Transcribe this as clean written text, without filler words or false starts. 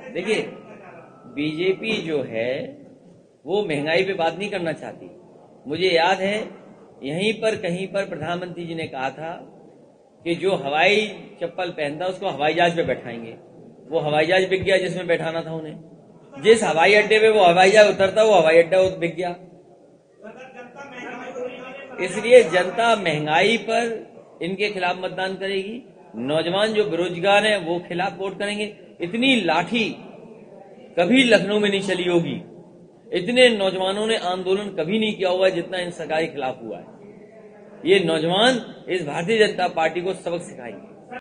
देखिए, बीजेपी जो है वो महंगाई पे बात नहीं करना चाहती। मुझे याद है यहीं पर कहीं पर प्रधानमंत्री जी ने कहा था कि जो हवाई चप्पल पहनता उसको हवाई जहाज पे बैठाएंगे। वो हवाई जहाज बिक गया जिसमें बैठाना था उन्हें। जिस हवाई अड्डे पे वो हवाई जहाज उतरता वो हवाई अड्डा बिक गया। इसलिए जनता महंगाई पर इनके खिलाफ मतदान करेगी। नौजवान जो बेरोजगार हैं वो खिलाफ वोट करेंगे। इतनी लाठी कभी लखनऊ में नहीं चली होगी, इतने नौजवानों ने आंदोलन कभी नहीं किया हुआ जितना इन सरकार के खिलाफ हुआ है। ये नौजवान इस भारतीय जनता पार्टी को सबक सिखाएंगे।